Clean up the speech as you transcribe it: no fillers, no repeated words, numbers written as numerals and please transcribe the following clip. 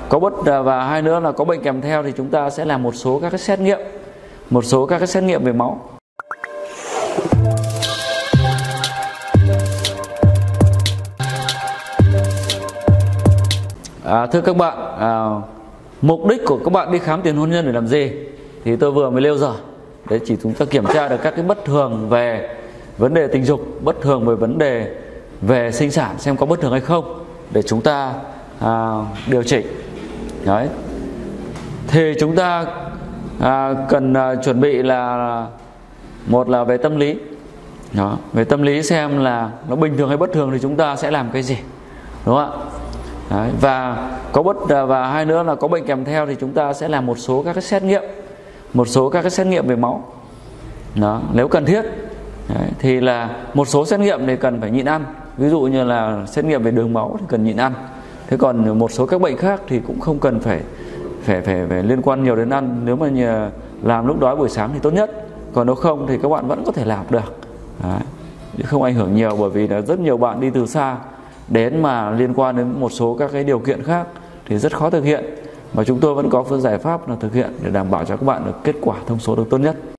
và hai nữa là có bệnh kèm theo thì chúng ta sẽ làm một số các cái xét nghiệm về máu. Thưa các bạn, mục đích của các bạn đi khám tiền hôn nhân để làm gì thì tôi vừa mới nêu rồi. Đấy, chỉ chúng ta kiểm tra được các cái bất thường về vấn đề tình dục, bất thường về vấn đề về sinh sản xem có bất thường hay không để chúng ta điều chỉnh. Đấy, thì chúng ta cần chuẩn bị là một là về tâm lý. Đó, về tâm lý xem là nó bình thường hay bất thường thì chúng ta sẽ làm cái gì, đúng không ạ? Đấy, và hai nữa là có bệnh kèm theo thì chúng ta sẽ làm một số các cái xét nghiệm về máu. Đó, nếu cần thiết. Đấy, thì là một số xét nghiệm thì cần phải nhịn ăn, ví dụ như là xét nghiệm về đường máu thì cần nhịn ăn. Thế còn một số các bệnh khác thì cũng không cần phải liên quan nhiều đến ăn. Nếu mà làm lúc đói buổi sáng thì tốt nhất, còn nếu không thì các bạn vẫn có thể làm được. Đấy, không ảnh hưởng nhiều, bởi vì là rất nhiều bạn đi từ xa đến mà liên quan đến một số các cái điều kiện khác thì rất khó thực hiện, mà chúng tôi vẫn có phương giải pháp là thực hiện để đảm bảo cho các bạn được kết quả thông số được tốt nhất.